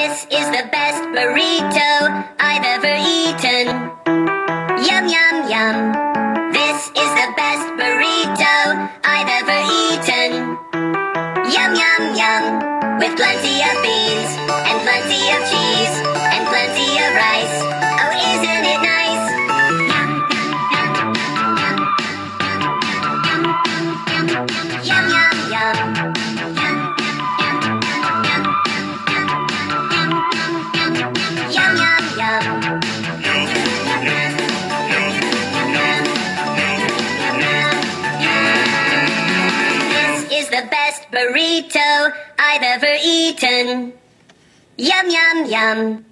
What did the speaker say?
This is the best burrito I've ever eaten. Yum, yum, yum. This is the best burrito I've ever eaten. Yum, yum, yum. With plenty of beans, and plenty of cheese, and plenty of rice. Oh, isn't it nice? Yum, yum, yum. Yum, yum, yum. This is the best burrito I've ever eaten. Yum, yum, yum.